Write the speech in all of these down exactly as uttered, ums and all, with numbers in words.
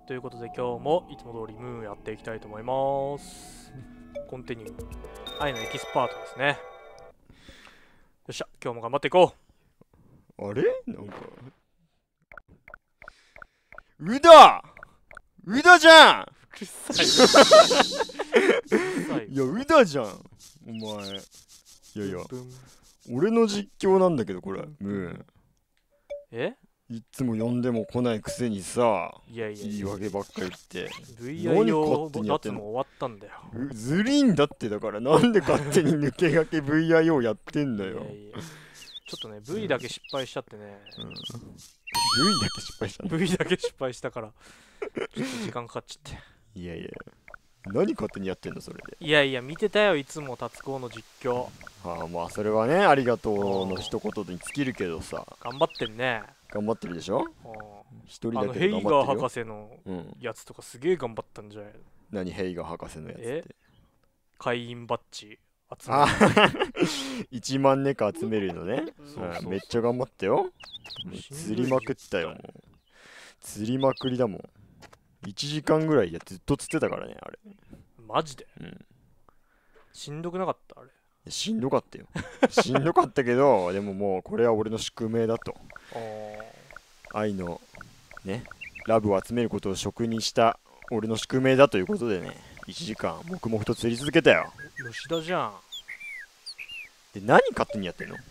ということで今日もいつも通りムーンやっていきたいと思います。コンティニュー愛のエキスパートですね。よっしゃ、今日も頑張っていこう。あれなんかうだうだじゃん。 うるさいいやうだじゃんお前。いやいや俺の実況なんだけどこれムーン。 えいつも呼んでも来ないくせにさ、 いやいや言い訳ばっかり言ってブイアイ 用脱も終わったんだよ。 ずるいんだって。だからなんで勝手に抜け駆け ブイアイオー やってんだよ。 いやいやちょっとね V だけ失敗しちゃってね、 うん、V だけ失敗したの V だけ失敗したからちょっと時間かかっちゃって。 いやいや何勝手にやってんのそれで。 いやいや見てたよ、いつも達子の実況。 ああまあそれはねありがとうの一言に尽きるけどさ。 頑張ってんね。 頑張ってるでしょ。一人だけあのヘイガー博士のやつとかすげえ頑張ったんじゃないの。 何ヘイガー博士のやつって。 会員バッジ集める。いちまんネカ集めるのね。めっちゃ頑張ったよ。釣りまくったよもう。釣りまくりだもん。いちじかんぐらいやずっと釣ってたからねあれ。 マジで、 うん、 しんどくなかったあれ。 しんどかったよしんどかったけどでももうこれは俺の宿命だと。愛のねラブを集めることを職にした俺の宿命だということでねいちじかん黙々と釣り続けたよ。 吉田じゃん。 で何勝手にやってんの。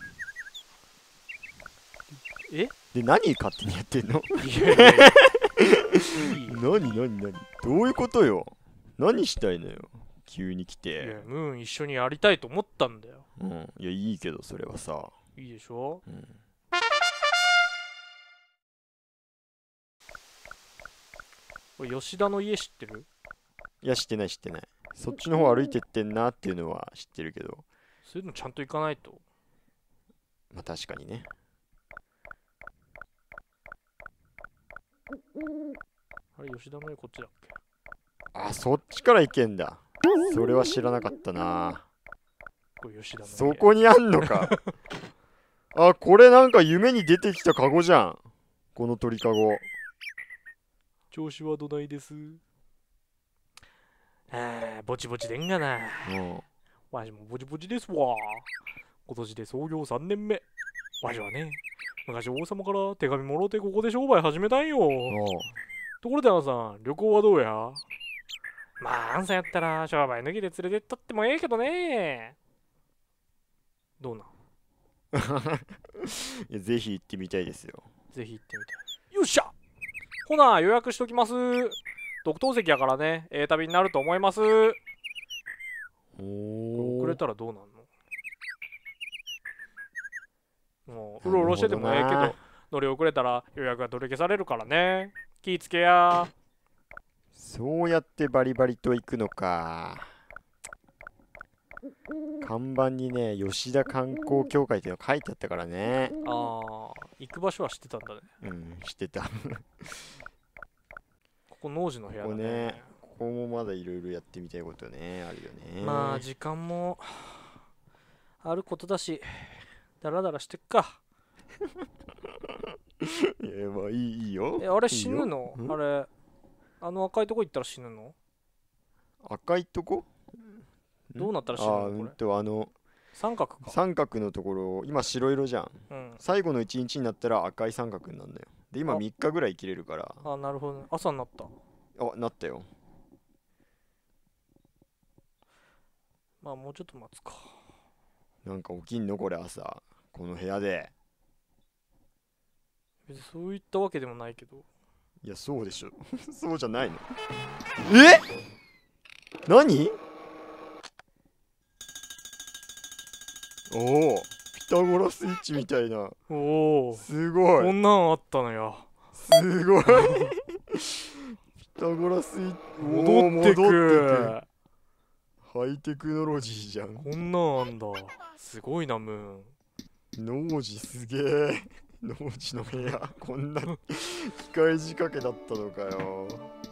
えで何勝手にやってんの。 いやいやいや何何何どういうことよ。何したいのよ急に来て。いやムーン一緒にやりたいと思ったんだよ。 うんいやいいけどそれはさ。 いいでしょ、うん、これ吉田の家知ってる。 いや知ってない知ってない。そっちの方歩いてってんなっていうのは知ってるけど。 そういうのちゃんと行かないと。 まあ確かにね。 あれ吉田の家こっちだっけ。 あそっちから行けんだ。それは知らなかったな。 これ吉田の家。 そこにあんのかあこれなんか夢に出てきたカゴじゃんこの鳥カゴ。 調子はどないです。あぼちぼちでんがな。うんわしもぼちぼちですわ。今年で創業さんねんめ。わしはね昔王様から手紙もろてここで商売始めたんよ。ところであんさん旅行はどうや。まああんさんやったら商売抜きで連れてったってもええけどね。どうなんいやぜひ行ってみたいですよ。 ぜひ行ってみたい。よっしゃほな予約しときます。特等席やからねええ旅になると思います。 お遅れたらどうなんの。もううろうろしててもええけど乗り遅れたら予約が取り消されるからね気ぃつけや。 そうやってバリバリと行くのか。看板にね吉田観光協会っていうの書いてあったからね。 ああ行く場所は知ってたんだね。 うん知ってたここ農事の部屋だね。ここねここもまだいろいろやってみたいことねあるよね。 まあ時間もあることだしダラダラしてっかいやまあいいいいよ。 えあれ死ぬの。あれあの赤いとこ行ったら死ぬの。 赤いとこどうなったら死ぬの。 あうんとあの三角か。 三角のところ今白色じゃん、 うん、 最後の一日になったら赤い三角になるんだよ。で今みっかぐらい生きれるから。 ああなるほど、ね、朝になった。 あなったよ。 まあもうちょっと待つか。 なんか起きんのこれ朝この部屋で。 別にそういったわけでもないけど。 いやそうでしょそうじゃないの。え何おおピタゴラスイッチみたいな。 おおすごいこんなんあったのよ。 すごいピタゴラスイッチ戻ってく。 ハイテクノロジーじゃん。 こんなんあんだ。すごいなムーン。農事すげえ農事の部屋こんな機械仕掛けだったのかよ。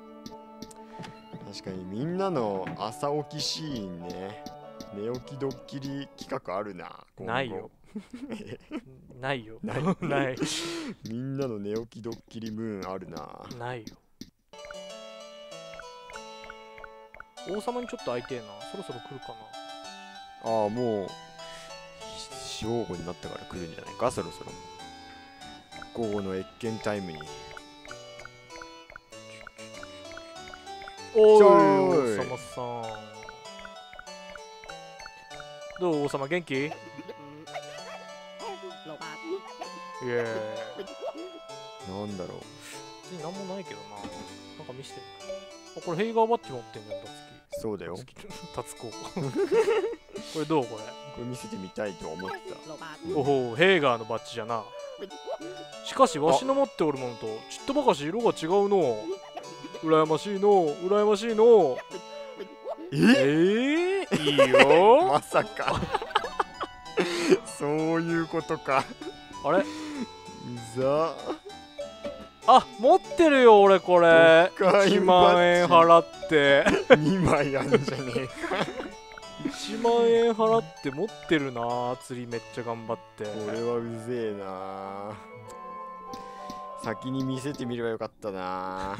確かにみんなの朝起きシーンね。寝起きドッキリ企画あるな。 ないよないよないないみんなの寝起きドッキリムーンあるな。 ないよ。 王様にちょっと会いてえな。そろそろ来るかな。 ああ、もう正午になったから来るんじゃないか、そろそろ。午後の謁見タイムに。 おーい、王様さん。どう、王様元気？イエーイ。 なんだろう。 別になんもないけどな。なんか見せてる。あ、これヘイガーバッジ持ってんじゃん、タツキ。 そうだよ。 タツコ。これどうこれ。 これ見せてみたいと思ってた。 おお、ヘイガーのバッジじゃな。しかし、わしの持っておるものとちっとばかし色が違うの。羨ましいの、羨ましいの。 ええー、いいよ。 まさか。そういうことか。 あれ？ うざ。 あ、持ってるよ俺これ。 いちまんえん払って。 にまいあんじゃねえか。 いちまんえん払って持ってるな。釣りめっちゃ頑張って。 これはうぜえな。先に見せてみればよかったな。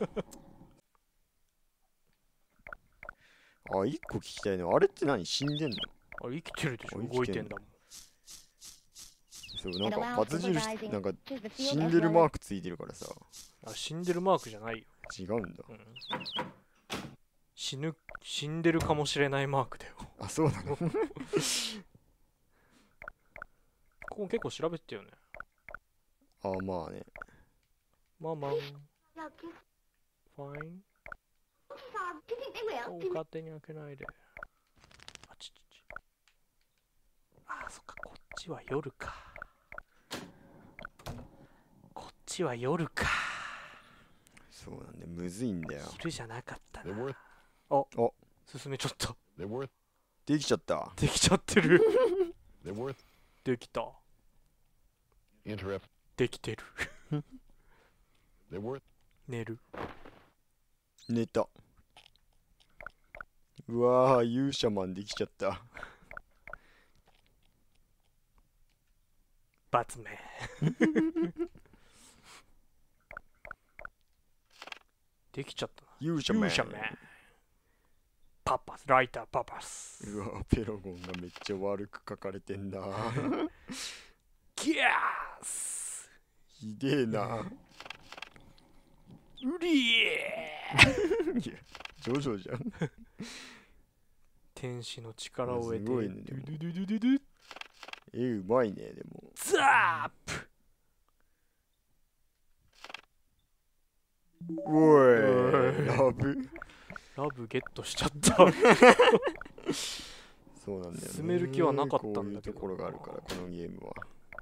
あ、一個聞きたいの。あれって何？死んでんの？ あれ生きてるでしょ。動いてんだもん。 そう、なんかバツ印、なんか死んでるマークついてるからさ。 あ、死んでるマークじゃないよ。 違うんだ。 うん、死ぬ、死んでるかもしれないマークだよ。 あ、そうなの？ここ結構調べてたよね。 あ、まあね。 ママン。ファイン。お、勝手に開けないで。あちちち。あ、そっか、こっちは夜か。こっちは夜か。 そうなんで、むずいんだよ。 昼じゃなかったな。 あ、 お、進めちゃった。 できちゃった。 できちゃってる。できた。できてる。寝る。 寝た。うわー、勇者マンできちゃった。 罰め。できちゃったな。 勇者マン。 勇者マン。パパス、ライターパパス。 うわ、ペロゴンがめっちゃ悪く書かれてんな。 ギャース。 ひでえな。 うりえー。 いや、ジョジョじゃん。 天使の力を得て。 すごいね。 ドゥドゥドゥドゥドゥドゥ。 え、うまいね、でも。 ザープ。 おい、ラブ。 ラブゲットしちゃった。 そうなんだよね。 進める気はなかったんだけど。 こういうところがあるから、このゲームは。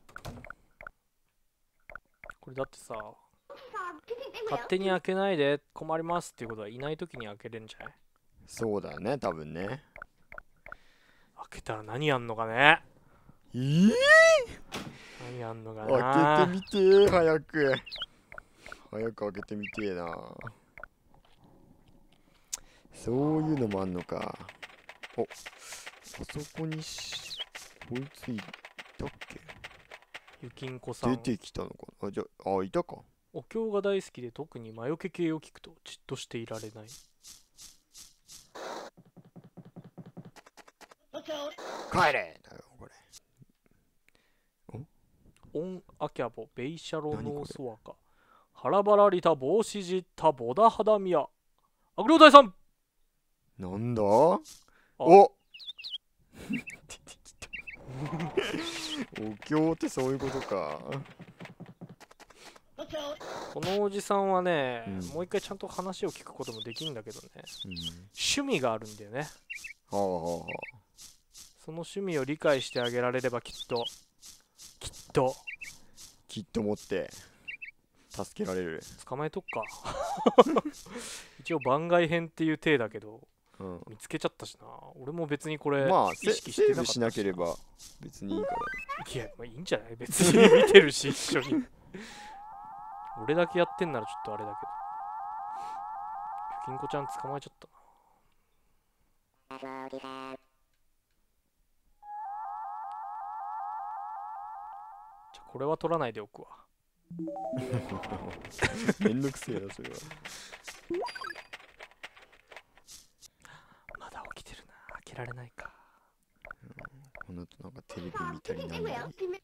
これだってさ、勝手に開けないで困りますっていうことはいないときに開けれるんじゃない？ そうだね、多分ね。 開けたら何やんのかね。 えー、 何やんのかな。 開けてみてー、早く。早く開けてみてーな。そういうのもあんのか。お、あそこにし、こいついたっけ？ ゆきんこさん。 出てきたのかなあ、じゃあ、あ、いたか。 お経が大好きで特に魔除け系を聞くとじっとしていられない。 帰れだよ、これ。 オンアキャボベイシャロノーソワカハラバラリタ帽子ジッタボダハダミヤ悪霊大さん。 なんだお出てきた。お経ってそういうことか。 このおじさんはね、 うん、 もう一回ちゃんと話を聞くこともできるんだけどね、 うん、 趣味があるんだよね。 はあはあはあ。 その趣味を理解してあげられればきっときっときっと持って助けられる。 捕まえとくか。一応番外編っていう体だけど、うん、見つけちゃったしな。俺も別にこれまあ意識してなかったし、 セーブしなければ別にいいから。 いや、まあいいんじゃない別に見てるし一緒に。俺だけやってんならちょっとあれだけど。ゆきんこちゃん捕まえちゃったな。じゃあこれは取らないでおくわ。 めんどくせえなそれは。 けられないか。 この後なんかテレビ見たりなんだり。くそ、ちょ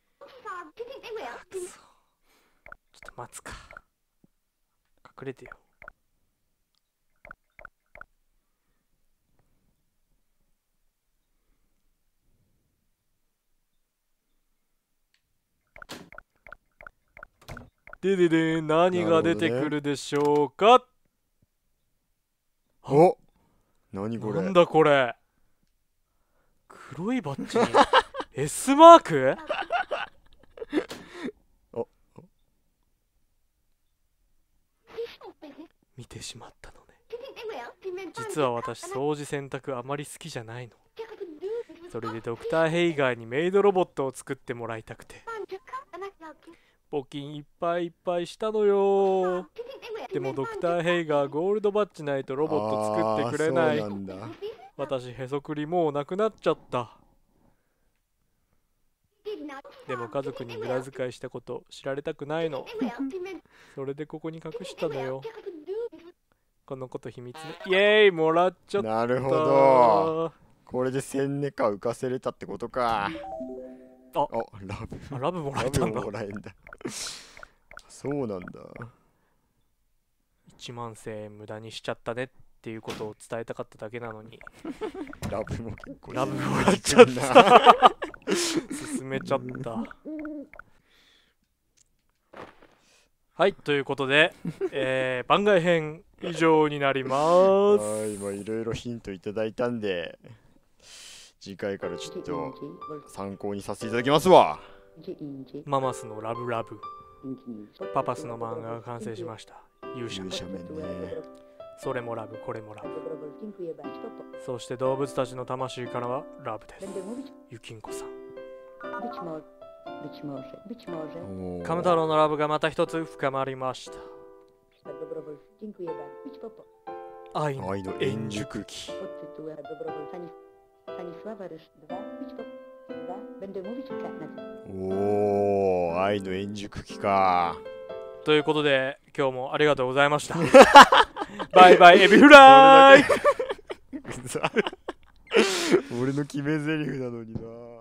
っと待つか。隠れてよ。ででで何が出てくるでしょうか。 お、何これ。 なんだこれ。黒いバッジに S マーク。 お、 見てしまったのね。実は私掃除洗濯あまり好きじゃないの。それでドクターヘイガーにメイドロボットを作ってもらいたくて募金いっぱいいっぱいしたのよ。でもドクターヘイガーゴールドバッジないとロボット作ってくれない。 そうなんだ。 私へそくりもうなくなっちゃった。でも家族に無駄遣いしたこと知られたくないの。それでここに隠したのよ。このこと秘密ね。イエーイ、もらっちゃった。 なるほど。これで千ネカ浮かせれたってことか。 あ、 あ、ラブ。 あ、ラブもらえたんだ。 ラブもらえんだ。そうなんだ。 いちまんせんえん無駄にしちゃったねっていうことを伝えたかっただけなのに。 ラブも結構ラブもらっちゃった。進めちゃった。はい、ということで、えー、番外編以上になります。 はい、まあいろいろヒントいただいたんで、次回からちょっと参考にさせていただきますわ。 ママスのラブラブ、パパスの漫画が完成しました。勇者面ね。 それもラブ、これもラブ。そして動物たちの魂からはラブです。ゆきんこさん。カム太郎のラブがまた一つ深まりました。愛の円熟期。 おー、愛の円熟期か。 ということで今日もありがとうございました。バイバイエビフライ。 俺の決め台詞なのにな。